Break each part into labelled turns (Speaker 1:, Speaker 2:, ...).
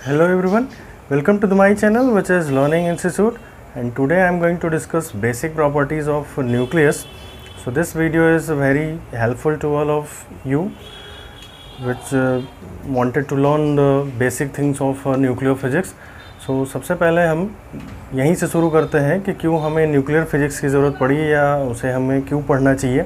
Speaker 1: Hello everyone, welcome to my channel which is Learning Institute, and today I am going to discuss basic properties of nucleus. So this video is very helpful to all of you which wanted to learn the basic things of nuclear physics. So सबसे पहले हम यहीं से शुरू करते हैं कि क्यों हमें न्यूक्लियर फिजिक्स की ज़रूरत पड़ी या उसे हमें क्यों पढ़ना चाहिए।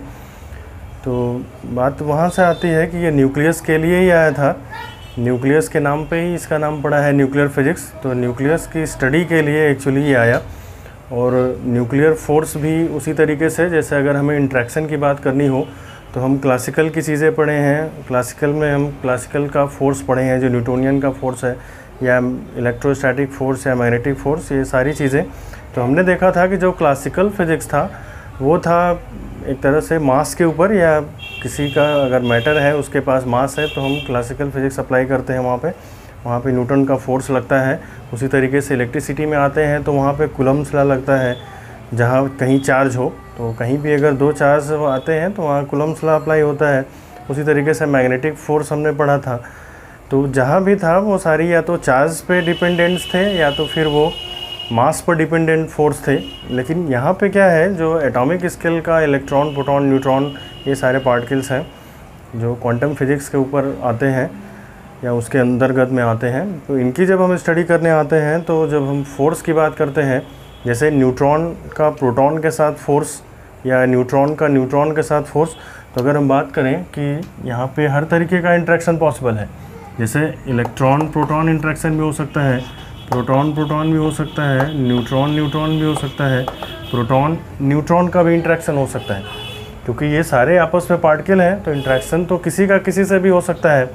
Speaker 1: तो बात वहाँ से आती है कि ये न्यूक्लियस के लिए ही आया था, न्यूक्लियस के नाम पे ही इसका नाम पड़ा है न्यूक्लियर फिजिक्स। तो न्यूक्लियस की स्टडी के लिए एक्चुअली ये आया, और न्यूक्लियर फोर्स भी उसी तरीके से, जैसे अगर हमें इंट्रैक्शन की बात करनी हो तो हम क्लासिकल की चीज़ें पढ़े हैं, क्लासिकल में हम क्लासिकल का फोर्स पढ़े हैं जो न्यूटोनियन का फोर्स है, या इलेक्ट्रोस्टैटिक फोर्स या मैग्नेटिक फोर्स, ये सारी चीज़ें। तो हमने देखा था कि जो क्लासिकल फिजिक्स था वो था एक तरह से मास के ऊपर, या किसी का अगर मैटर है उसके पास मास है तो हम क्लासिकल फिजिक्स अप्लाई करते हैं वहाँ पे न्यूटन का फोर्स लगता है। उसी तरीके से इलेक्ट्रिसिटी में आते हैं तो वहाँ पे कूलम्ब्स लॉ लगता है, जहाँ कहीं चार्ज हो तो कहीं भी अगर दो चार्ज आते हैं तो वहाँ कूलम्ब्स लॉ अप्लाई होता है। उसी तरीके से मैग्नेटिक फोर्स हमने पढ़ा था। तो जहाँ भी था वो सारी या तो चार्ज पे डिपेंडेंट्स थे या तो फिर वो मास पर डिपेंडेंट फोर्स थे। लेकिन यहाँ पे क्या है, जो एटॉमिक स्केल का इलेक्ट्रॉन, प्रोटॉन, न्यूट्रॉन, ये सारे पार्टिकल्स हैं जो क्वांटम फिजिक्स के ऊपर आते हैं या उसके अंतर्गत में आते हैं। तो इनकी जब हम स्टडी करने आते हैं तो जब हम फोर्स की बात करते हैं, जैसे न्यूट्रॉन का प्रोटॉन के साथ फोर्स या न्यूट्रॉन का न्यूट्रॉन के साथ फोर्स, तो अगर हम बात करें कि यहाँ पे हर तरीके का इंट्रैक्शन पॉसिबल है। जैसे इलेक्ट्रॉन प्रोटॉन इंट्रैक्शन भी हो सकता है, प्रोटॉन प्रोटॉन भी हो सकता है, न्यूट्रॉन न्यूट्रॉन भी हो सकता है, प्रोटॉन न्यूट्रॉन का भी इंट्रैक्शन हो सकता है। क्योंकि ये सारे आपस में पार्टिकल हैं तो इंट्रैक्शन तो किसी का किसी से भी हो सकता है।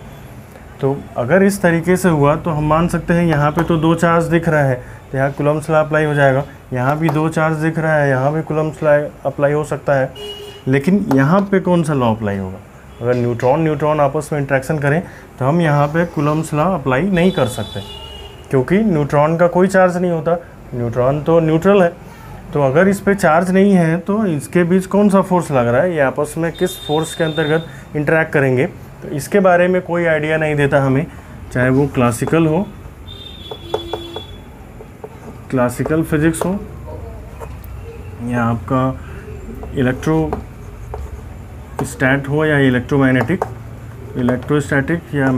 Speaker 1: तो अगर इस तरीके से हुआ तो हम मान सकते हैं यहाँ पे तो दो चार्ज दिख रहा है तो यहाँ कूलम्ब्स लॉ अप्लाई हो जाएगा, यहाँ भी दो चार्ज दिख रहा है, यहाँ भी कूलम्ब्स लॉ अप्लाई हो सकता है। लेकिन यहाँ पे कौन सा लॉ अप्लाई होगा? अगर न्यूट्रॉन न्यूट्रॉन आपस में इंट्रैक्शन करें तो हम यहाँ पे कूलम्ब्स लॉ अप्लाई नहीं कर सकते, क्योंकि न्यूट्रॉन का कोई चार्ज नहीं होता, न्यूट्रॉन तो न्यूट्रल है। तो अगर इस पे चार्ज नहीं है तो इसके बीच कौन सा फोर्स लग रहा है, ये आपस में किस फोर्स के अंतर्गत इंटरेक्ट करेंगे, तो इसके बारे में कोई आइडिया नहीं देता हमें। चाहे वो क्लासिकल हो, क्लासिकल फिजिक्स हो, या आपका इलेक्ट्रोस्टैट हो या इलेक्ट्रोमैग्नेटिक, इलेक्ट्रोस्टैटिक या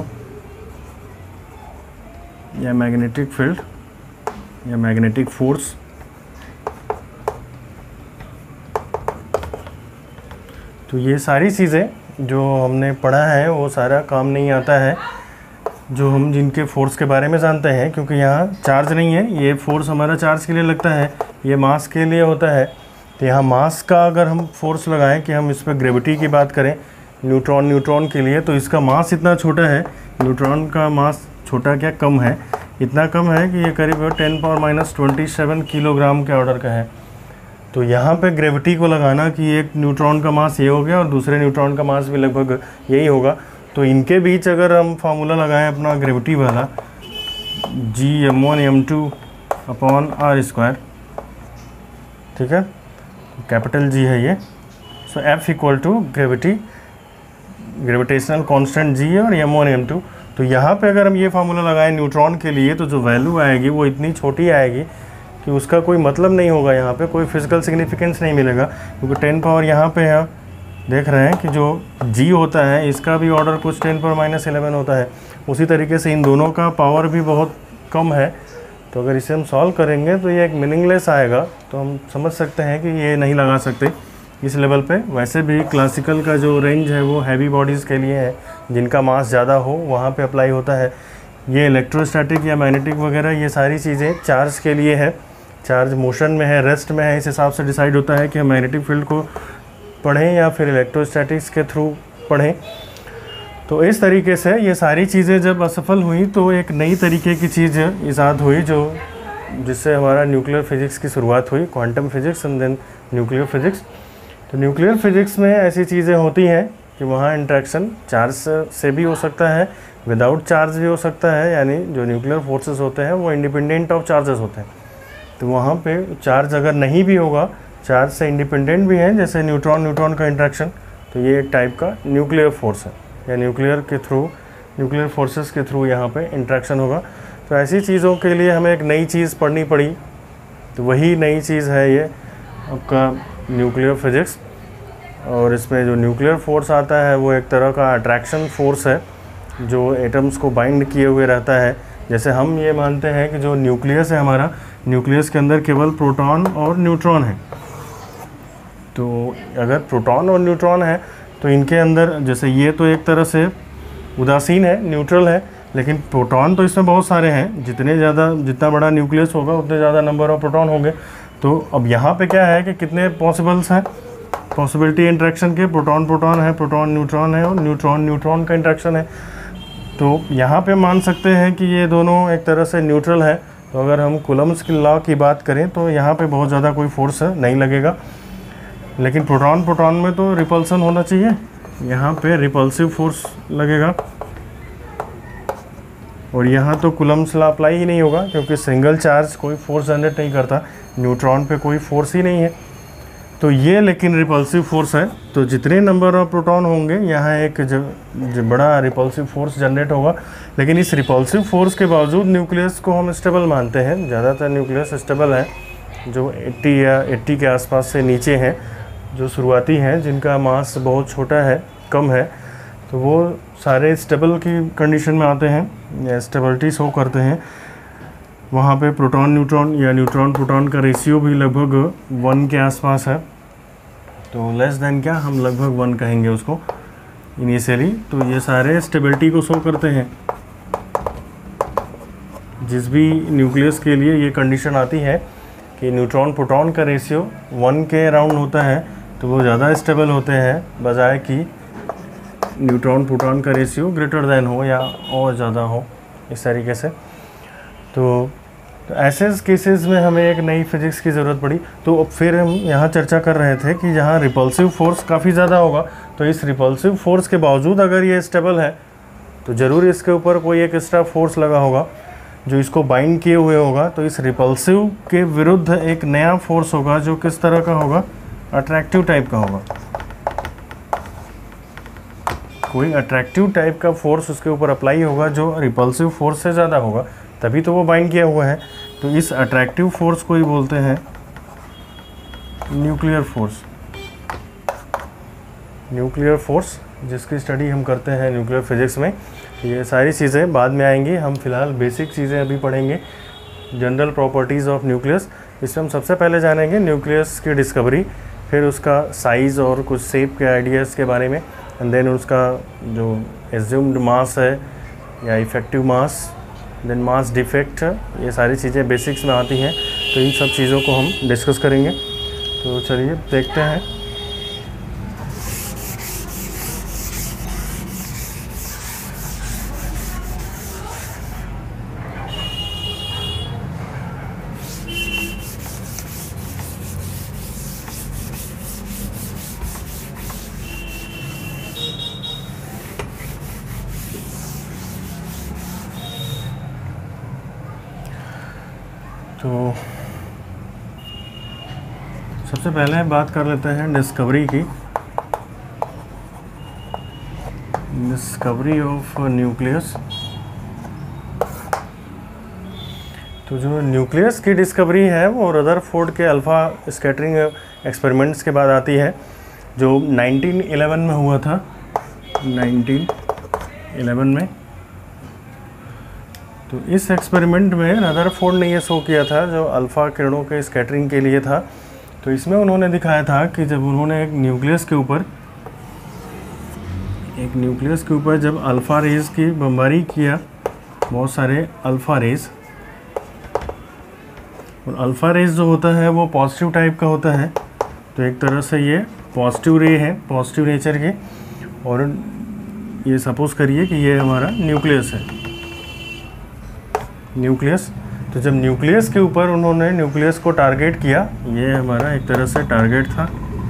Speaker 1: मैग्नेटिक फील्ड या मैग्नेटिक फोर्स। तो ये सारी चीज़ें जो हमने पढ़ा है वो सारा काम नहीं आता है जो हम जिनके फोर्स के बारे में जानते हैं, क्योंकि यहाँ चार्ज नहीं है। ये फोर्स हमारा चार्ज के लिए लगता है, ये मास के लिए होता है। तो यहाँ मास का अगर हम फोर्स लगाएं कि हम इस पर ग्रेविटी की बात करें न्यूट्रॉन के लिए, तो इसका मास इतना छोटा है, न्यूट्रॉन का मास छोटा क्या कम है, इतना कम है कि ये करीब 10⁻⁻27 किलोग्राम के ऑर्डर का है। तो यहाँ पे ग्रेविटी को लगाना कि एक न्यूट्रॉन का मास ये हो गया और दूसरे न्यूट्रॉन का मास भी लगभग यही होगा, तो इनके बीच अगर हम फार्मूला लगाएं अपना ग्रेविटी वाला, G m1m2/r², ठीक है, कैपिटल G है ये। So F = gravitational constant G और m1 m2। तो यहाँ पे अगर हम ये फार्मूला लगाएं न्यूट्रॉन के लिए तो जो वैल्यू आएगी वो इतनी छोटी आएगी कि उसका कोई मतलब नहीं होगा, यहाँ पे कोई फिजिकल सिग्निफिकेंस नहीं मिलेगा। क्योंकि 10 पावर यहाँ पे है, देख रहे हैं कि जो G होता है इसका भी ऑर्डर कुछ 10⁻11 होता है। उसी तरीके से इन दोनों का पावर भी बहुत कम है। तो अगर इसे हम सॉल्व करेंगे तो ये एक मीनिंगलेस आएगा, तो हम समझ सकते हैं कि ये नहीं लगा सकते इस लेवल पे। वैसे भी क्लासिकल का जो रेंज है वो हैवी बॉडीज़ के लिए है, जिनका मास ज़्यादा हो वहाँ पे अप्लाई होता है। ये इलेक्ट्रोस्टैटिक या मैग्नेटिक वगैरह ये सारी चीज़ें चार्ज के लिए है, चार्ज मोशन में है, रेस्ट में है, इस हिसाब से डिसाइड होता है कि हम मैग्नेटिक फील्ड को पढ़ें या फिर इलेक्ट्रोस्टैटिक्स के थ्रू पढ़ें। तो इस तरीके से ये सारी चीज़ें जब असफल हुई तो एक नई तरीके की चीज़ ईजाद हुई जिससे हमारा न्यूक्लियर फिजिक्स की शुरुआत हुई, quantum physics and then nuclear physics. तो न्यूक्लियर फिजिक्स में ऐसी चीज़ें होती हैं कि वहाँ इंट्रैक्शन चार्ज से भी हो सकता है, विदाउट चार्ज भी हो सकता है, यानी जो न्यूक्लियर फोर्सेस होते हैं वो इंडिपेंडेंट ऑफ चार्जेस होते हैं। तो वहाँ पे चार्ज अगर नहीं भी होगा, चार्ज से इंडिपेंडेंट भी हैं, जैसे न्यूट्रॉन न्यूट्रॉन का इंट्रैक्शन, तो ये एक टाइप का न्यूक्लियर फोर्स है, या न्यूक्लियर के थ्रू न्यूक्लियर फोर्सेस के थ्रू यहाँ पे इंट्रैक्शन होगा। तो ऐसी चीज़ों के लिए हमें एक नई चीज़ पढ़नी पड़ी, तो वही नई चीज़ है ये आपका न्यूक्लियर फिजिक्स। और इसमें जो न्यूक्लियर फोर्स आता है वो एक तरह का अट्रैक्शन फोर्स है जो एटम्स को बाइंड किए हुए रहता है। जैसे हम ये मानते हैं कि जो न्यूक्लियस है हमारा, न्यूक्लियस के अंदर केवल प्रोटॉन और न्यूट्रॉन है। तो अगर प्रोटॉन और न्यूट्रॉन है तो इनके अंदर, जैसे ये तो एक तरह से उदासीन है, न्यूट्रल है, लेकिन प्रोटॉन तो इसमें बहुत सारे हैं। जितना बड़ा न्यूक्लियस होगा उतने ज़्यादा नंबर ऑफ प्रोटॉन होंगे। तो अब यहाँ पे क्या है कि कितने पॉसिबल्स हैं, पॉसिबिलिटी इंट्रैक्शन के, प्रोटॉन प्रोटॉन है, प्रोटॉन न्यूट्रॉन है और न्यूट्रॉन न्यूट्रॉन का इंट्रैक्शन है। तो यहाँ पे मान सकते हैं कि ये दोनों एक तरह से न्यूट्रल है। तो अगर हम कूलम्ब्स की लॉ की बात करें तो यहाँ पे बहुत ज़्यादा कोई फोर्स नहीं लगेगा, लेकिन प्रोटॉन प्रोटॉन में तो रिपल्सन होना चाहिए, यहाँ पे रिपल्सिव फोर्स लगेगा। और यहाँ तो कूलम्ब्स लॉ अप्लाई ही नहीं होगा क्योंकि सिंगल चार्ज कोई फोर्स जनरेट नहीं करता, न्यूट्रॉन पे कोई फोर्स ही नहीं है। तो ये लेकिन रिपल्सिव फोर्स है। तो जितने नंबर ऑफ प्रोटॉन होंगे यहाँ एक बड़ा रिपल्सिव फोर्स जनरेट होगा। लेकिन इस रिपल्सिव फोर्स के बावजूद न्यूक्लियस को हम स्टेबल मानते हैं। ज़्यादातर न्यूक्लियस स्टेबल है जो 80 या 80 के आसपास से नीचे हैं, जो शुरुआती हैं, जिनका मास बहुत छोटा है, कम है, तो वो सारे स्टेबल की कंडीशन में आते हैं या स्टेबिलिटी शो करते हैं। वहाँ पे प्रोटॉन न्यूट्रॉन या न्यूट्रॉन प्रोटॉन का रेशियो भी लगभग 1 के आसपास है। तो लेस देन क्या, हम लगभग 1 कहेंगे उसको इनिशियली। तो ये सारे स्टेबिलिटी को शो करते हैं। जिस भी न्यूक्लियस के लिए ये कंडीशन आती है कि न्यूट्रॉन प्रोटॉन का रेशियो 1 के अराउंड होता है तो वो ज़्यादा स्टेबल होते हैं, बजाय कि न्यूट्रॉन प्रोटॉन का रेशियो ग्रेटर देन हो या और ज़्यादा हो, इस तरीके से। तो ऐसे केसेस में हमें एक नई फिजिक्स की ज़रूरत पड़ी। तो अब फिर हम यहाँ चर्चा कर रहे थे कि जहाँ रिपल्सिव फोर्स काफ़ी ज़्यादा होगा, तो इस रिपल्सिव फोर्स के बावजूद अगर ये स्टेबल है तो ज़रूर इसके ऊपर कोई एक एक्स्ट्रा फोर्स लगा होगा जो इसको बाइंड किए हुए होगा। तो इस रिपल्सिव के विरुद्ध एक नया फोर्स होगा जो किस तरह का होगा, अट्रैक्टिव टाइप का होगा। कोई अट्रैक्टिव टाइप का फोर्स उसके ऊपर अप्लाई होगा जो रिपल्सिव फोर्स से ज़्यादा होगा, तभी तो वो बाइंड किया हुआ है। तो इस अट्रैक्टिव फोर्स को ही बोलते हैं न्यूक्लियर फोर्स। न्यूक्लियर फोर्स जिसकी स्टडी हम करते हैं न्यूक्लियर फिजिक्स में। ये सारी चीज़ें बाद में आएंगी, हम फिलहाल बेसिक चीज़ें अभी पढ़ेंगे, जनरल प्रॉपर्टीज़ ऑफ न्यूक्लियस। इसमें हम सबसे पहले जानेंगे न्यूक्लियस की डिस्कवरी, फिर उसका साइज़ और कुछ शेप के आइडियाज़ के बारे में, एंड देन उसका जो एज्यूम्ड मास है या effective mass, then mass defect, ये सारी चीज़ें बेसिक्स में आती हैं। तो इन सब चीज़ों को हम डिस्कस करेंगे। तो चलिए देखते हैं। तो सबसे पहले बात कर लेते हैं डिस्कवरी की, डिस्कवरी ऑफ न्यूक्लियस। तो जो न्यूक्लियस की डिस्कवरी है वो रदरफोर्ड के अल्फ़ा स्कैटरिंग एक्सपेरिमेंट्स के बाद आती है, जो 1911 में हुआ था, 1911 में। तो इस एक्सपेरिमेंट में रदरफोर्ड ने ये शो किया था, जो अल्फ़ा किरणों के स्कैटरिंग के लिए था। तो इसमें उन्होंने दिखाया था कि जब उन्होंने एक न्यूक्लियस के ऊपर जब अल्फ़ा रेज़ की बमबारी किया, बहुत सारे अल्फ़ा रेज़, और अल्फ़ा रेज़ जो होता है वो पॉजिटिव टाइप का होता है। तो एक तरह से ये पॉजिटिव रे है, पॉजिटिव नेचर के, और ये सपोज़ करिए कि ये हमारा न्यूक्लियस है, न्यूक्लियस। तो जब न्यूक्लियस के ऊपर उन्होंने न्यूक्लियस को टारगेट किया, ये हमारा एक तरह से टारगेट था,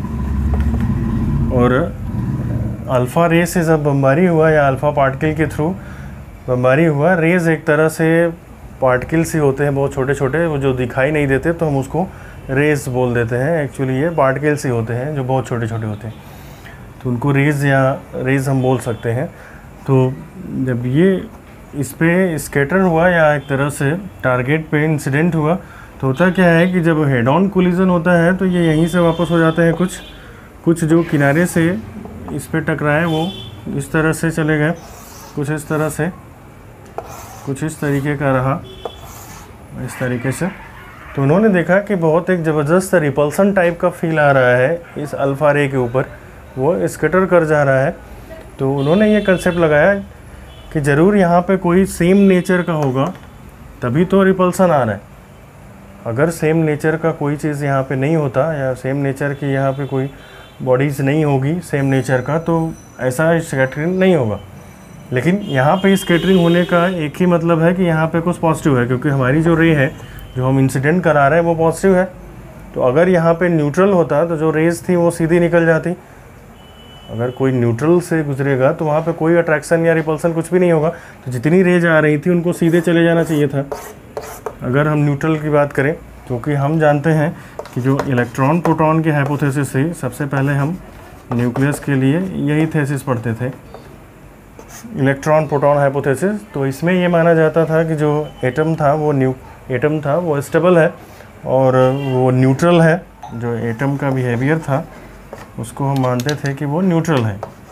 Speaker 1: और अल्फ़ा रे से जब बमबारी हुआ या अल्फ़ा पार्टिकल के थ्रू बमबारी हुआ, रेज़ एक तरह से पार्टिकल्स ही होते हैं, बहुत छोटे छोटे, वो जो दिखाई नहीं देते, तो हम उसको रेज़ बोल देते हैं। एक्चुअली ये पार्टिकल्स ही होते हैं जो बहुत छोटे छोटे होते हैं, तो उनको रेज़ या रेज़ हम बोल सकते हैं। तो जब ये इस पे स्कैटर हुआ या एक तरह से टारगेट पे इंसिडेंट हुआ तो होता क्या है कि जब हेड ऑन कोलिजन होता है तो ये यहीं से वापस हो जाते हैं, कुछ जो किनारे से इस पे टकराए वो इस तरह से चले गए, कुछ इस तरह से, कुछ इस तरीके का रहा, इस तरीके से। तो उन्होंने देखा कि बहुत एक ज़बरदस्त रिपल्सन टाइप का फील आ रहा है इस अल्फ़ा रे के ऊपर, वो स्कैटर कर जा रहा है। तो उन्होंने ये कंसेप्ट लगाया कि ज़रूर यहाँ पे कोई सेम नेचर का होगा तभी तो रिपल्सन आ रहा है। अगर सेम नेचर का कोई चीज़ यहाँ पे नहीं होता या सेम नेचर की यहाँ पे कोई बॉडीज़ नहीं होगी सेम नेचर का तो ऐसा स्कैटरिंग नहीं होगा। लेकिन यहाँ पे स्कैटरिंग होने का एक ही मतलब है कि यहाँ पे कुछ पॉजिटिव है, क्योंकि हमारी जो रे है जो हम इंसिडेंट करा रहे हैं वो पॉजिटिव है। तो अगर यहाँ पे न्यूट्रल होता तो जो रेज थी वो सीधी निकल जाती। अगर कोई न्यूट्रल से गुजरेगा तो वहाँ पे कोई अट्रैक्शन या रिपल्सन कुछ भी नहीं होगा। तो जितनी रेज आ रही थी उनको सीधे चले जाना चाहिए था अगर हम न्यूट्रल की बात करें, क्योंकि हम जानते हैं कि जो इलेक्ट्रॉन प्रोटॉन के हाइपोथेसिस से सबसे पहले हम न्यूक्लियस के लिए यही थेसिस पढ़ते थे, इलेक्ट्रॉन प्रोटॉन हाइपोथेसिस। तो इसमें ये माना जाता था कि जो एटम था वो स्टेबल है और वो न्यूट्रल है। जो एटम का बिहेवियर था उसको हम मानते थे कि वो न्यूट्रल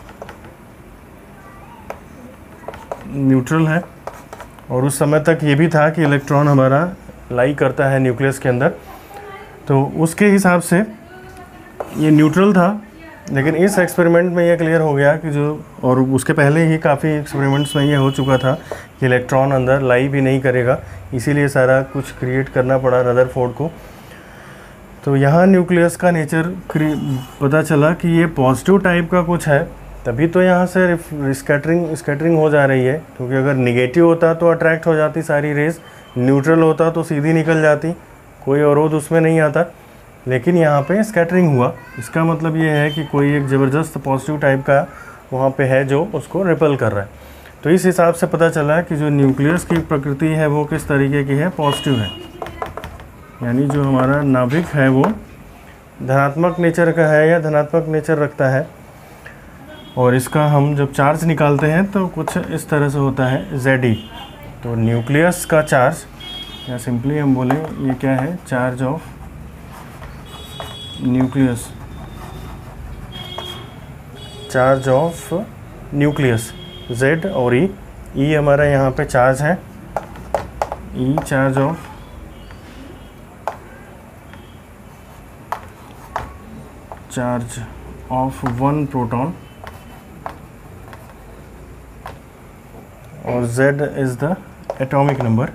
Speaker 1: है। और उस समय तक ये भी था कि इलेक्ट्रॉन हमारा लाई करता है न्यूक्लियस के अंदर, तो उसके हिसाब से ये न्यूट्रल था। लेकिन इस एक्सपेरिमेंट में ये क्लियर हो गया कि जो, और उसके पहले ही काफ़ी एक्सपेरिमेंट्स में ये हो चुका था कि इलेक्ट्रॉन अंदर लाई भी नहीं करेगा, इसीलिए सारा कुछ क्रिएट करना पड़ा रदरफोर्ड को। तो यहाँ न्यूक्लियस का नेचर पता चला कि ये पॉजिटिव टाइप का कुछ है, तभी तो यहाँ से स्कैटरिंग हो जा रही है। क्योंकि अगर निगेटिव होता तो अट्रैक्ट हो जाती सारी रेज, न्यूट्रल होता तो सीधी निकल जाती, कोई अवरोध उसमें नहीं आता। लेकिन यहाँ पे स्कैटरिंग हुआ, इसका मतलब ये है कि कोई एक ज़बरदस्त पॉजिटिव टाइप का वहाँ पे है जो उसको रिपेल कर रहा है। तो इस हिसाब से पता चला कि जो न्यूक्लियस की प्रकृति है वो किस तरीके की है, पॉजिटिव है। यानी जो हमारा नाभिक है वो धनात्मक नेचर का है या धनात्मक नेचर रखता है। और इसका हम जब चार्ज निकालते हैं तो कुछ इस तरह से होता है Ze। तो न्यूक्लियस का चार्ज, या सिंपली हम बोलें ये क्या है, चार्ज ऑफ न्यूक्लियस, Z और E हमारा यहाँ पे चार्ज है, E चार्ज ऑफ 1 प्रोटॉन और Z is the atomic number,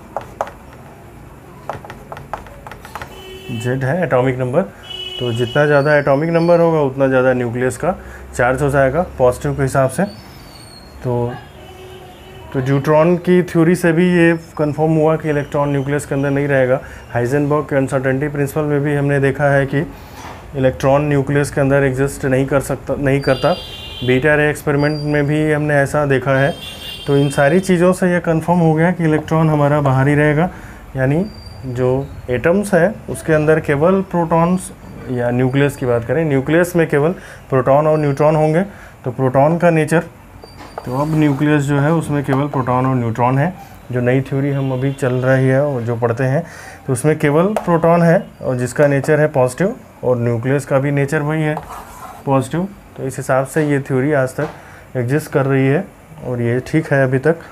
Speaker 1: Z है एटॉमिक नंबर। तो जितना ज़्यादा एटॉमिक नंबर होगा उतना ज़्यादा न्यूक्लियस का चार्ज हो जाएगा पॉजिटिव के हिसाब से। तो न्यूट्रॉन की थ्योरी से भी ये कंफर्म हुआ कि इलेक्ट्रॉन न्यूक्लियस के अंदर नहीं रहेगा। हाइजेनबर्ग के अनसर्टेनिटी प्रिंसिपल में भी हमने देखा है कि इलेक्ट्रॉन न्यूक्लियस के अंदर एग्जिस्ट नहीं करता। बीटा रे एक्सपेरिमेंट में भी हमने ऐसा देखा है। तो इन सारी चीज़ों से ये कंफर्म हो गया कि इलेक्ट्रॉन हमारा बाहर ही रहेगा, यानी जो एटम्स है उसके अंदर केवल प्रोटॉन्स, या न्यूक्लियस की बात करें, न्यूक्लियस में केवल प्रोटॉन और न्यूट्रॉन होंगे। तो प्रोटॉन का नेचर, तो अब न्यूक्लियस जो है उसमें केवल प्रोटॉन और न्यूट्रॉन है। जो नई थ्योरी हम अभी चल रही है और जो पढ़ते हैं तो उसमें केवल प्रोटॉन है और जिसका नेचर है पॉजिटिव, और न्यूक्लियस का भी नेचर वही है पॉजिटिव। तो इस हिसाब से ये थ्योरी आज तक एग्जिस्ट कर रही है और ये ठीक है अभी तक।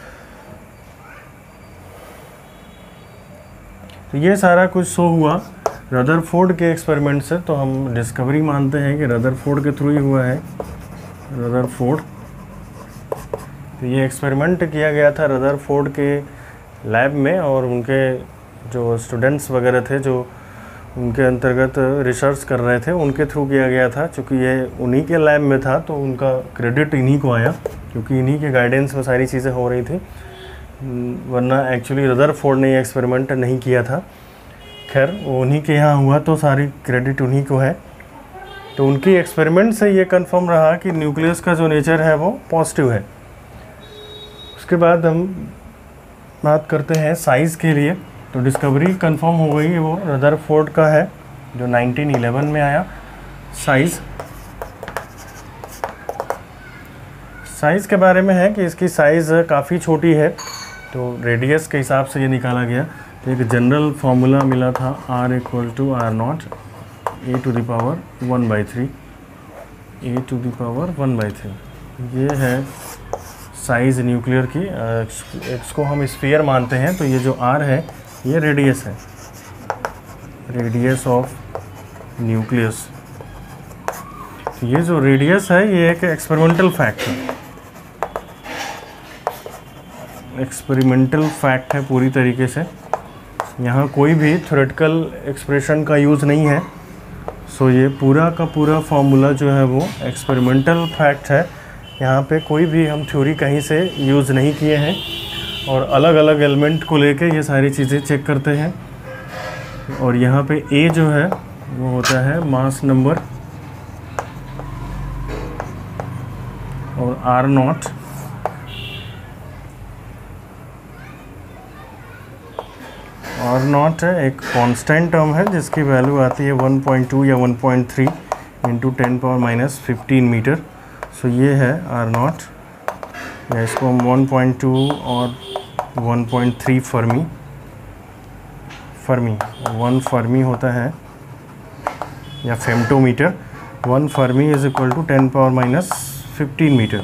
Speaker 1: तो ये सारा कुछ शो हुआ रदरफोर्ड के एक्सपेरिमेंट से। तो हम डिस्कवरी मानते हैं कि रदरफोर्ड के थ्रू ही हुआ है, रदरफोर्ड। तो ये एक्सपेरिमेंट किया गया था रदरफोर्ड के लैब में, और उनके जो स्टूडेंट्स वगैरह थे जो उनके अंतर्गत रिसर्च कर रहे थे उनके थ्रू किया गया था। चूँकि ये उन्हीं के लैब में था तो उनका क्रेडिट इन्हीं को आया, क्योंकि इन्हीं के गाइडेंस में सारी चीज़ें हो रही थी, वरना एक्चुअली रदरफोर्ड ने ये एक्सपेरिमेंट नहीं किया था। खैर उन्हीं के यहाँ हुआ तो सारी क्रेडिट उन्हीं को है। तो उनकी एक्सपेरिमेंट से ये कंफर्म रहा कि न्यूक्लियस का जो नेचर है वो पॉजिटिव है। उसके बाद हम बात करते हैं साइज़ के लिए। तो डिस्कवरी कंफर्म हो गई, वो रदरफोर्ड का है जो 1911 में आया। साइज़ साइज़ के बारे में है कि इसकी साइज़ काफ़ी छोटी है, तो रेडियस के हिसाब से ये निकाला गया। तो एक जनरल फार्मूला मिला था R equal to R0 a to the power 1/3 a to the power 1/3। ये है साइज़ न्यूक्लियर की। इसको हम स्फीयर मानते हैं, तो ये जो R है ये रेडियस है, रेडियस ऑफ न्यूक्लियस। तो ये जो रेडियस है ये एक एक्सपेरिमेंटल फैक्ट है, एक्सपेरिमेंटल फैक्ट है पूरी तरीके से। यहाँ कोई भी थ्योरेटिकल एक्सप्रेशन का यूज़ नहीं है। सो ये पूरा का पूरा फॉर्मूला जो है वो एक्सपेरिमेंटल फैक्ट है। यहाँ पे कोई भी हम थ्योरी कहीं से यूज़ नहीं किए हैं, और अलग अलग एलिमेंट को लेके ये सारी चीज़ें चेक करते हैं। और यहाँ पे A जो है वो होता है मास नंबर, और R0 R0 है एक कांस्टेंट टर्म है जिसकी वैल्यू आती है 1.2 या 1.3 इंटू 10⁻⁻15 मीटर। सो ये है R0, या इसको हम 1.2 और 1.3 फर्मी 1 फर्मी होता है, या femtometer. 1 fermi is equal to 10⁻⁻15 metre.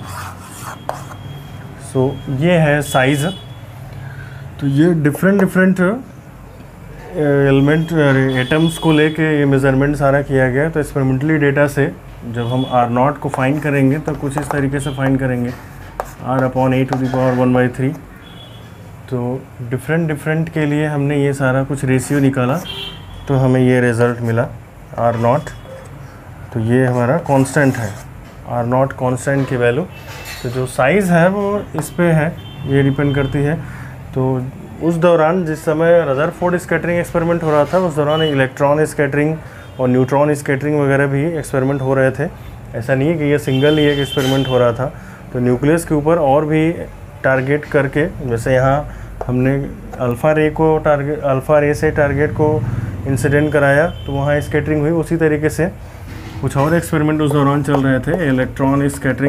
Speaker 1: So ये है साइज़। तो ये डिफरेंट एलिमेंट एटम्स को लेके ये मेज़रमेंट सारा किया गया। तो एक्सपेरिमेंटली डेटा से जब हम R0 को फाइंड करेंगे तो कुछ इस तरीके से फाइंड करेंगे, R/a टू द पावर 1/3। तो डिफरेंट के लिए हमने ये सारा कुछ रेशियो निकाला, तो हमें ये रिज़ल्ट मिला R0। तो ये हमारा कांस्टेंट है, R0 कांस्टेंट की वैल्यू। तो जो साइज़ है वो इस पे है, ये डिपेंड करती है। तो उस दौरान जिस समय रदरफोर्ड स्कैटरिंग एक्सपेरिमेंट हो रहा था, उस दौरान इलेक्ट्रॉन स्कैटरिंग और न्यूट्रॉन स्कैटरिंग वगैरह भी एक्सपेरिमेंट हो रहे थे। ऐसा नहीं है कि ये सिंगल ही एक एक्सपेरिमेंट हो रहा था। तो न्यूक्लियस के ऊपर और भी टारगेट करके, जैसे यहाँ हमने अल्फ़ा रे से टारगेट को इंसिडेंट कराया, तो वहाँ स्कैटरिंग हुई। उसी तरीके से कुछ और एक्सपेरिमेंट उस दौरान चल रहे थे, इलेक्ट्रॉन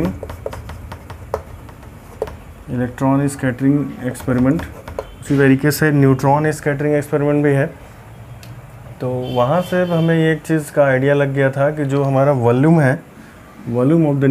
Speaker 1: स्कैटरिंग एक्सपेरिमेंट। उसी तरीके से न्यूट्रॉन स्कैटरिंग एक्सपेरिमेंट भी है। तो वहाँ से हमें ये एक चीज़ का आइडिया लग गया था कि जो हमारा वॉल्यूम है, वॉल्यूम ऑफ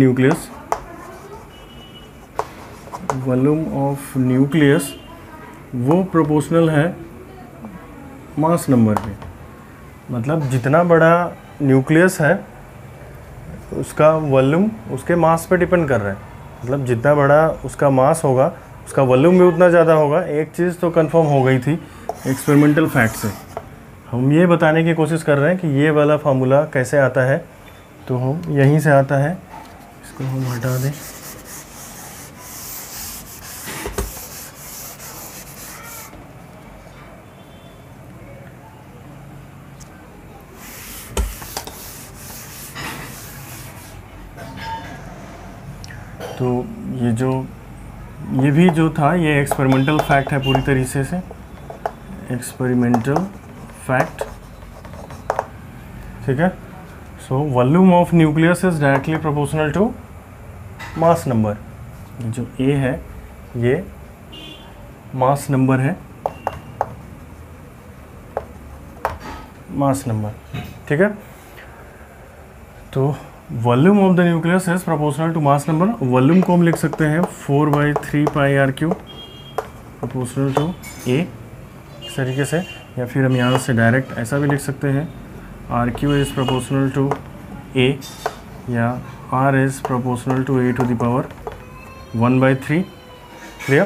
Speaker 1: न्यूक्लियस वो प्रोपोर्शनल है मास नंबर पे। मतलब जितना बड़ा न्यूक्लियस है उसका वॉल्यूम उसके मास पे डिपेंड कर रहा है। मतलब जितना बड़ा उसका मास होगा उसका वॉल्यूम भी उतना ज़्यादा होगा। एक चीज़ तो कंफर्म हो गई थी एक्सपेरिमेंटल फैक्ट से। हम ये बताने की कोशिश कर रहे हैं कि ये वाला फार्मूला कैसे आता है। तो हम यहीं से आता है, इसको हम हटा दें। तो ये भी जो था ये एक्सपेरिमेंटल फैक्ट है पूरी तरीके से, एक्सपेरिमेंटल फैक्ट, ठीक है। So volume of nucleus is directly proportional to mass number. जो A है ये मास नंबर है, मास नंबर, ठीक है। तो volume of the nucleus is proportional to mass number. Volume को हम लिख सकते हैं 4/3 πr³ प्रोपोर्शनल टू A, इस तरीके से। या फिर हम यहाँ से डायरेक्ट ऐसा भी लिख सकते हैं, R³ is proportional to A, या R is proportional to A to the power 1/3। Clear?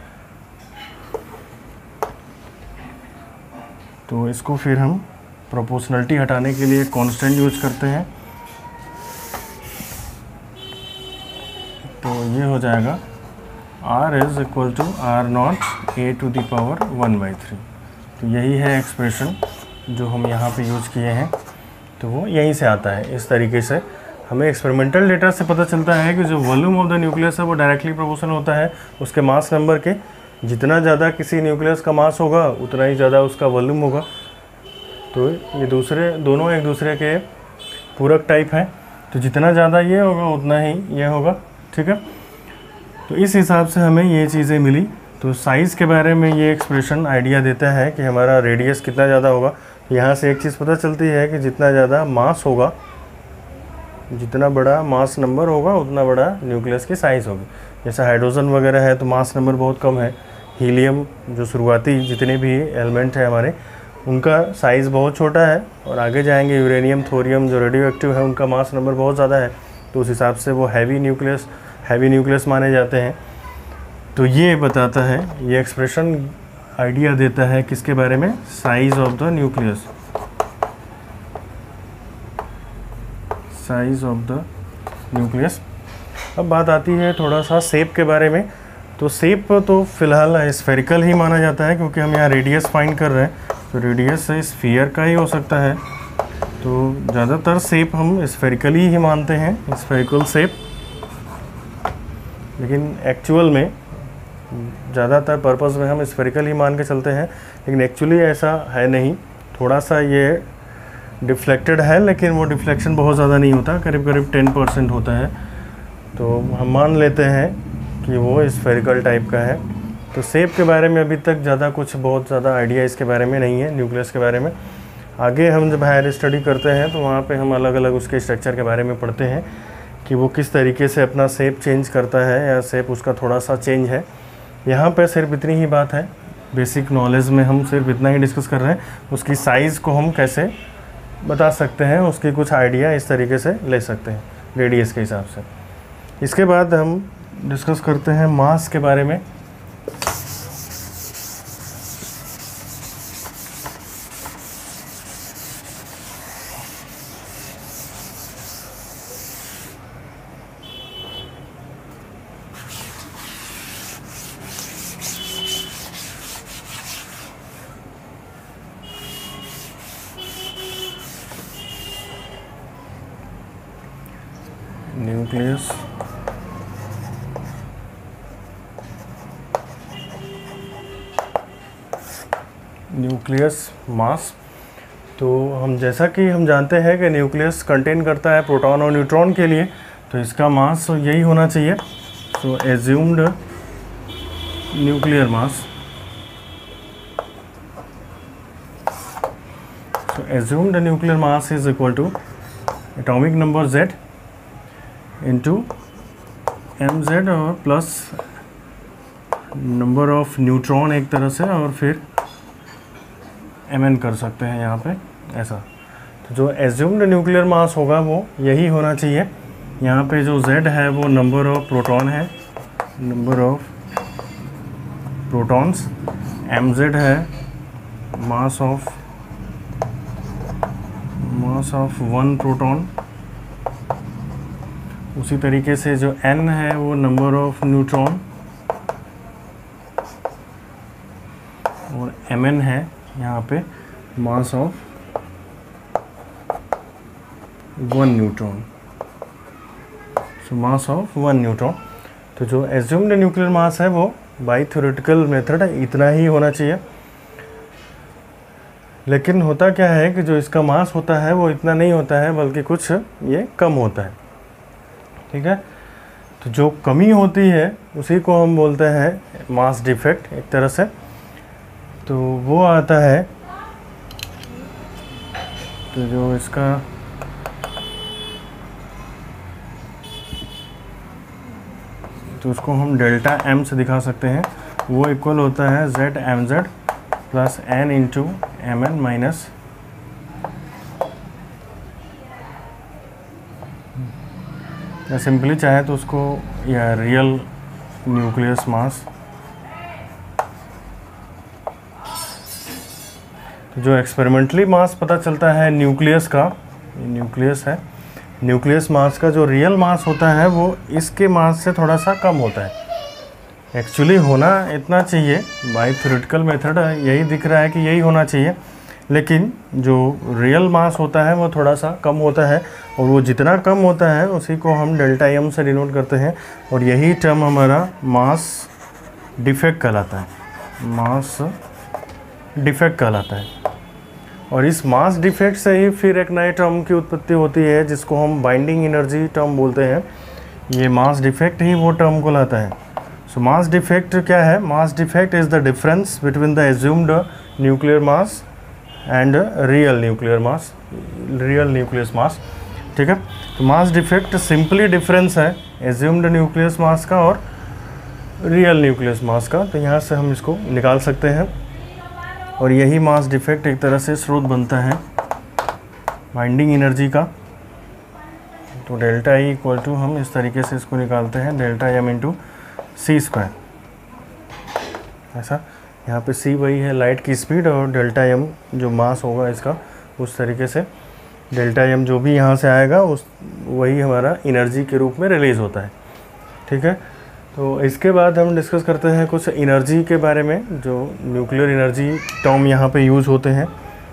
Speaker 1: तो इसको फिर हम प्रोपोर्शनलिटी हटाने के लिए कांस्टेंट यूज करते हैं। तो ये हो जाएगा R is equal to R0 A to the power 1/3। तो यही है एक्सप्रेशन जो हम यहाँ पे यूज किए हैं। तो वो यहीं से आता है। इस तरीके से हमें एक्सपेरिमेंटल डेटा से पता चलता है कि जो वॉल्यूम ऑफ द न्यूक्लियस है वो डायरेक्टली प्रोपोर्शनल होता है उसके मास नंबर के। जितना ज़्यादा किसी न्यूक्लियस का मास होगा उतना ही ज़्यादा उसका वॉल्यूम होगा। तो ये दोनों एक दूसरे के पूरक टाइप हैं। तो जितना ज़्यादा ये होगा उतना ही ये होगा, ठीक है। तो इस हिसाब से हमें ये चीज़ें मिली। तो साइज़ के बारे में ये एक्सप्रेशन आइडिया देता है कि हमारा रेडियस कितना ज़्यादा होगा। तो यहाँ से एक चीज़ पता चलती है कि जितना ज़्यादा मास होगा, जितना बड़ा मास नंबर होगा उतना बड़ा न्यूक्लियस की साइज़ होगी। जैसे हाइड्रोजन वगैरह है तो मास नंबर बहुत कम है। हीलियम जो शुरुआती जितने भी एलिमेंट हैं हमारे, उनका साइज़ बहुत छोटा है, और आगे जाएंगे यूरेनियम, थोरियम जो रेडियो एक्टिव है उनका मास नंबर बहुत ज़्यादा है। तो उस हिसाब से वो हैवी न्यूक्लियस माने जाते हैं। तो ये बताता है, ये एक्सप्रेशन आइडिया देता है किसके बारे में, size of the nucleus, size of the nucleus. अब बात आती है थोड़ा सा शेप के बारे में। तो शेप तो फिलहाल स्फेरिकल ही माना जाता है, क्योंकि हम यहाँ रेडियस फाइंड कर रहे हैं, तो रेडियस स्फीयर का ही हो सकता है। तो ज़्यादातर शेप हम स्फेरिकली ही मानते हैं, स्फेरिकल शेप। लेकिन एक्चुअल में ज़्यादातर पर्पस में हम स्फेरिकल ही मान के चलते हैं, लेकिन एक्चुअली ऐसा है नहीं। थोड़ा सा ये डिफ्लेक्टेड है, लेकिन वो डिफ्लेक्शन बहुत ज़्यादा नहीं होता, करीब करीब 10% होता है। तो हम मान लेते हैं कि वो स्फेरिकल टाइप का है। तो शेप के बारे में अभी तक ज़्यादा कुछ बहुत ज़्यादा आइडिया इसके बारे में नहीं है, न्यूक्लियस के बारे में। आगे हम जब हायर स्टडी करते हैं तो वहाँ पे हम अलग अलग उसके स्ट्रक्चर के बारे में पढ़ते हैं कि वो किस तरीके से अपना शेप चेंज करता है, या शेप उसका थोड़ा सा चेंज है। यहाँ पे सिर्फ इतनी ही बात है, बेसिक नॉलेज में हम सिर्फ इतना ही डिस्कस कर रहे हैं। उसकी साइज़ को हम कैसे बता सकते हैं, उसकी कुछ आइडिया इस तरीके से ले सकते हैं रेडियस के हिसाब से। इसके बाद हम डिस्कस करते हैं मास के बारे में। Nucleus mass. तो हम जैसा कि हम जानते हैं कि न्यूक्लियस कंटेन करता है प्रोटॉन और न्यूट्रॉन के लिए, तो इसका मास यही होना चाहिए। So assumed nuclear mass, so assumed nuclear mass is equal to atomic number Z into mz और प्लस नंबर ऑफ न्यूट्रॉन एक तरह से, और फिर mn कर सकते हैं यहाँ पे ऐसा। तो जो assumed न्यूक्लियर मास होगा वो यही होना चाहिए। यहाँ पे जो Z है वो नंबर ऑफ प्रोटॉन है, नंबर ऑफ प्रोटॉन्स, mz है मास ऑफ वन प्रोटॉन। उसी तरीके से जो n है वो नंबर ऑफ न्यूट्रॉन, और mn है यहाँ पे mass of one neutron, so mass of one neutron. तो जो एज्यूम्ड न्यूक्लियर मास है वो बाय थ्योरेटिकल मेथड इतना ही होना चाहिए। लेकिन होता क्या है कि जो इसका मास होता है वो इतना नहीं होता है, बल्कि कुछ ये कम होता है, ठीक है। तो जो कमी होती है उसी को हम बोलते हैं मास डिफेक्ट एक तरह से। तो वो आता है, तो जो इसका तो उसको हम डेल्टा m से दिखा सकते हैं। वो इक्वल होता है z mz plus n into mn minus या सिंपली चाहे तो उसको या रियल न्यूक्लियस मास। तो जो एक्सपेरिमेंटली मास पता चलता है न्यूक्लियस का, न्यूक्लियस है, न्यूक्लियस मास का जो रियल मास होता है वो इसके मास से थोड़ा सा कम होता है। एक्चुअली होना इतना चाहिए, बाय थ्योरेटिकल मेथड यही दिख रहा है कि यही होना चाहिए, लेकिन जो रियल मास होता है वो थोड़ा सा कम होता है, और वो जितना कम होता है उसी को हम डेल्टा m से डिनोट करते हैं, और यही टर्म हमारा मास डिफेक्ट कहलाता है, मास डिफेक्ट कहलाता है। और इस मास डिफेक्ट से ही फिर एक नए टर्म की उत्पत्ति होती है जिसको हम बाइंडिंग एनर्जी टर्म बोलते हैं। ये मास डिफेक्ट ही वो टर्म को लाता है। सो मास डिफेक्ट क्या है? Mass defect is the difference between the assumed nuclear mass and real nucleus mass. ठीक है, तो मास डिफेक्ट सिंपली डिफरेंस है एज्यूम्ड न्यूक्लियस मास का और रियल न्यूक्लियस मास का। तो यहाँ से हम इसको निकाल सकते हैं और यही मास डिफेक्ट एक तरह से स्रोत बनता है बाइंडिंग एनर्जी का। तो डेल्टा ई इक्वल टू हम इस तरीके से इसको निकालते हैं, delta M into C square. ऐसा यहाँ पे सी वही है लाइट की स्पीड और डेल्टा एम जो मास होगा इसका, उस तरीके से डेल्टा एम जो भी यहाँ से आएगा उस वही हमारा एनर्जी के रूप में रिलीज़ होता है। ठीक है, तो इसके बाद हम डिस्कस करते हैं कुछ एनर्जी के बारे में, जो न्यूक्लियर एनर्जी टर्म यहाँ पे यूज़ होते हैं।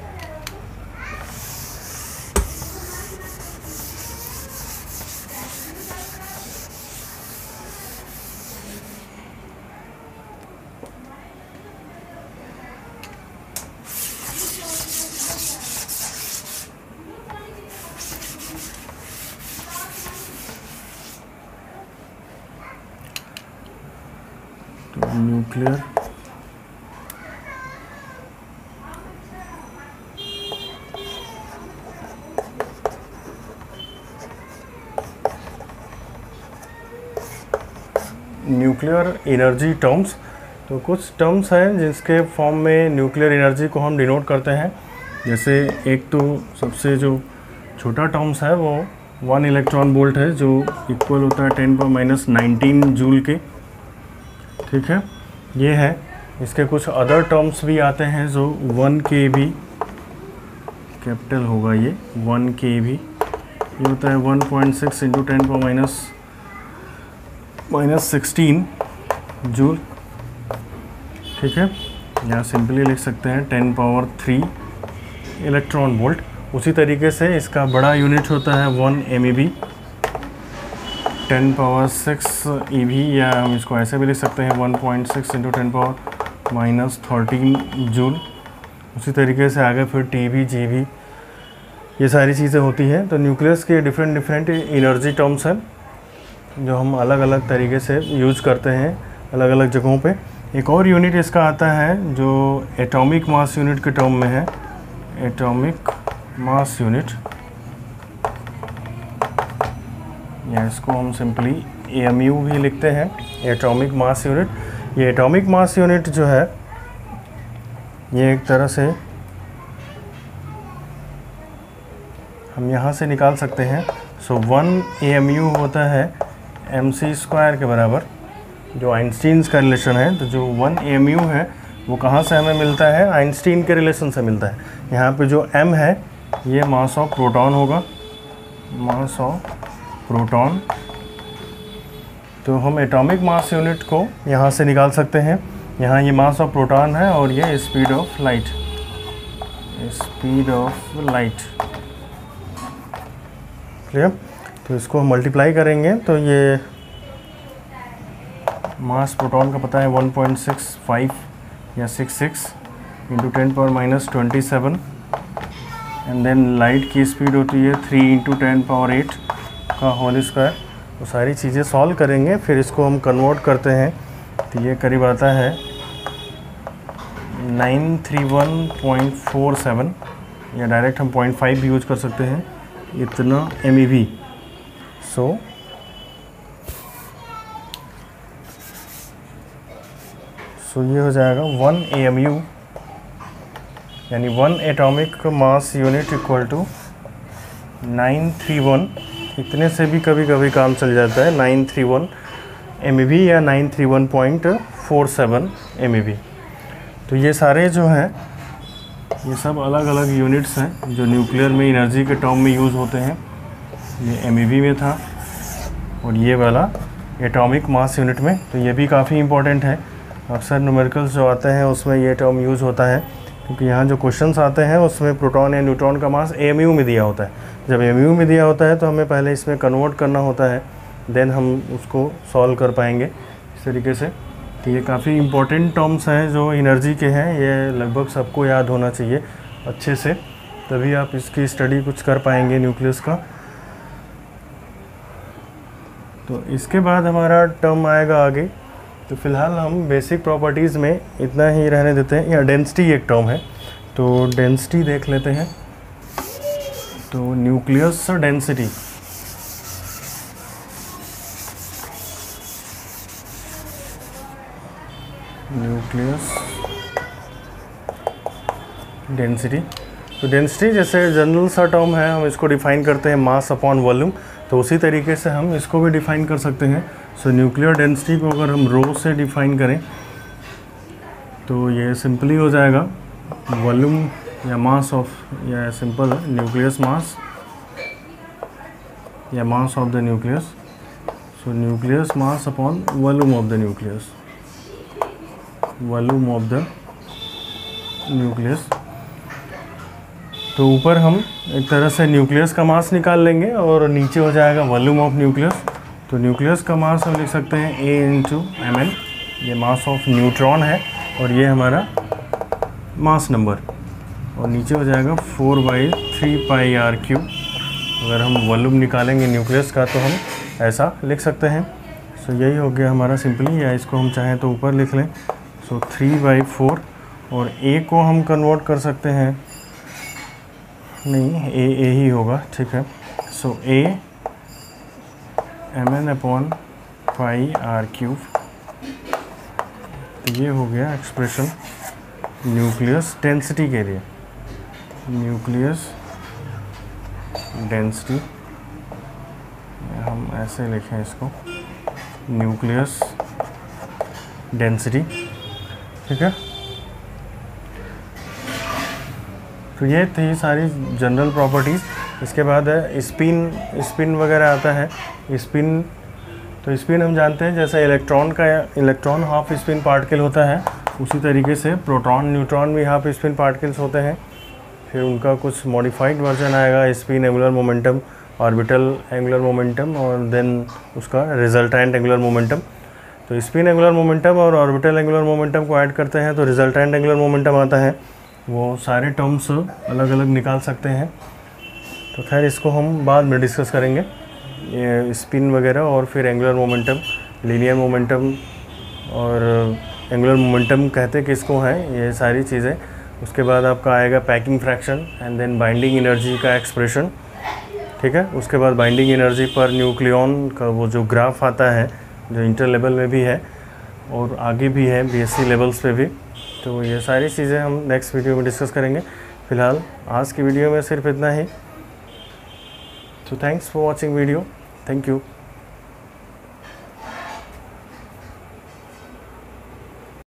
Speaker 1: Nuclear energy terms. तो कुछ टर्म्स हैं जिसके फॉर्म में न्यूक्लियर एनर्जी को हम डिनोट करते हैं। जैसे एक तो सबसे जो छोटा टर्म्स है वो 1 इलेक्ट्रॉन वोल्ट है, जो इक्वल होता है 10⁻19 जूल के। ठीक है, ये है। इसके कुछ अदर टर्म्स भी आते हैं जो 1 kV, कैपिटल होगा ये 1 kV, ये होता है 1.6 × 10⁻16 जूल। ठीक है, यहाँ सिंपली लिख सकते हैं 10⁻³ इलेक्ट्रॉन वोल्ट। उसी तरीके से इसका बड़ा यूनिट होता है 1 MeV, 10⁻6 eV, या हम इसको ऐसे भी लिख सकते हैं 1.6 × 10⁻13 जूल। उसी तरीके से आगे फिर TeV, GeV, ये सारी चीज़ें होती हैं। तो न्यूक्लियस के डिफरेंट एनर्जी टर्म्स हैं जो हम अलग अलग तरीके से यूज करते हैं अलग अलग जगहों पे। एक और यूनिट इसका आता है जो एटॉमिक मास यूनिट के टर्म में है, एटॉमिक मास यूनिट, या इसको हम सिंपली AMU भी लिखते हैं, एटॉमिक मास यूनिट। ये एटॉमिक मास यूनिट जो है ये एक तरह से हम यहाँ से निकाल सकते हैं। सो 1 AMU होता है mc² के बराबर, जो आइंस्टीन का रिलेशन है। तो जो 1 AMU है वो कहाँ से हमें मिलता है? आइंस्टीन के रिलेशन से मिलता है। यहाँ पे जो m है ये मास ऑफ प्रोटॉन होगा, मास ऑफ प्रोटॉन। तो हम एटॉमिक मास यूनिट को यहाँ से निकाल सकते हैं। यहाँ ये मास ऑफ प्रोटॉन है और ये speed of light, speed of light. Clear? तो इसको हम मल्टीप्लाई करेंगे तो ये मास प्रोटॉन का पता है 1.65 या 66 × 10⁻27, एंड देन लाइट की स्पीड होती है 3 × 10⁸ का होल स्क्वायर। वो सारी चीज़ें सॉल्व करेंगे, फिर इसको हम कन्वर्ट करते हैं तो ये करीब आता है 931.47, या डायरेक्ट हम 0.5 भी यूज कर सकते हैं, इतना MeV। सो ये हो जाएगा 1 AMU, यानी 1 atomic mass unit equal to 931, इतने से भी कभी कभी काम चल जाता है, 931 MeV या 931.47 MeV। तो ये सारे जो हैं ये सब अलग अलग यूनिट्स हैं जो न्यूक्लियर में एनर्जी के टर्म में यूज़ होते हैं। ये MeV में था और ये वाला एटॉमिक मास यूनिट में। तो ये भी काफ़ी इम्पोर्टेंट है, अक्सर न्यूमेरिकल्स जो आते हैं उसमें ये टर्म यूज़ होता है, क्योंकि यहाँ जो क्वेश्चंस आते हैं उसमें प्रोटॉन या न्यूट्रॉन का मास AMU में दिया होता है। जब AMU में दिया होता है तो हमें पहले इसमें कन्वर्ट करना होता है, देन हम उसको सॉल्व कर पाएंगे इस तरीके से। तो ये काफ़ी इम्पोर्टेंट टर्म्स हैं जो एनर्जी के हैं, ये लगभग सबको याद होना चाहिए अच्छे से, तभी आप इसकी स्टडी कुछ कर पाएंगे न्यूक्लियस का। तो इसके बाद हमारा टर्म आएगा आगे तो फिलहाल हम बेसिक प्रॉपर्टीज़ में इतना ही रहने देते हैं। या डेंसिटी एक टर्म है, तो डेंसिटी देख लेते हैं। तो न्यूक्लियस डेंसिटी, न्यूक्लियस डेंसिटी, तो डेंसिटी जैसे जनरल सा टर्म है, हम इसको डिफाइन करते हैं मास अपॉन वॉल्यूम, तो उसी तरीके से हम इसको भी डिफाइन कर सकते हैं। सो न्यूक्लियर डेंसिटी को अगर हम रो से डिफाइन करें तो ये सिंपली हो जाएगा वॉल्यूम या मास ऑफ, या सिंपल है न्यूक्लियस मास या mass of the nucleus. So nucleus mass upon volume of the nucleus, volume of the nucleus. तो ऊपर हम एक तरह से न्यूक्लियस का मास निकाल लेंगे और नीचे हो जाएगा वॉल्यूम ऑफ न्यूक्लियस। तो न्यूक्लियस का मास हम लिख सकते हैं A × mn, ये मास ऑफ न्यूट्रॉन है और ये हमारा मास नंबर, और नीचे हो जाएगा 4/3πr³। अगर हम वॉल्यूम निकालेंगे न्यूक्लियस का तो हम ऐसा लिख सकते हैं। सो यही हो गया हमारा सिंपली, या इसको हम चाहें तो ऊपर लिख लें। सो 3/4, और A को हम कन्वर्ट कर सकते हैं, नहीं A ही होगा, ठीक है। सो A mn/πr³, तो ये हो गया एक्सप्रेशन न्यूक्लियस डेंसिटी के लिए। न्यूक्लियस डेंसिटी, हम ऐसे लिखें इसको, न्यूक्लियस डेंसिटी, ठीक है। तो ये थी सारी जनरल प्रॉपर्टीज़। इसके बाद है स्पिन वगैरह आता है। स्पिन, तो स्पिन हम जानते हैं जैसे इलेक्ट्रॉन हाफ स्पिन पार्टिकल होता है, उसी तरीके से प्रोटॉन न्यूट्रॉन भी हाफ स्पिन पार्टिकल्स होते हैं। फिर उनका कुछ मॉडिफाइड वर्जन आएगा, spin angular momentum, orbital angular momentum, और देन उसका रिजल्टेंट एंगुलर मोमेंटम। तो स्पिन एंगुलर मोमेंटम और ऑर्बिटल एंगुलर मोमेंटम को ऐड करते हैं तो रिजल्टेंट एंगुलर मोमेंटम आता है। वो सारे टर्म्स अलग अलग निकाल सकते हैं, तो खैर इसको हम बाद में डिस्कस करेंगे, ये स्पिन वगैरह, और फिर एंगुलर मोमेंटम, लीनियर मोमेंटम और एंगुलर मोमेंटम कहते किसको हैं, ये सारी चीज़ें। उसके बाद आपका आएगा packing fraction and then binding energy का एक्सप्रेशन, ठीक है। उसके बाद बाइंडिंग एनर्जी पर न्यूक्लियॉन का वो जो ग्राफ आता है, जो इंटर लेवल में भी है और आगे भी है BSc लेवल्स पे भी। तो ये सारी चीज़ें हम नेक्स्ट वीडियो में डिस्कस करेंगे। फ़िलहाल आज की वीडियो में सिर्फ इतना ही। तो thanks for watching video, thank you.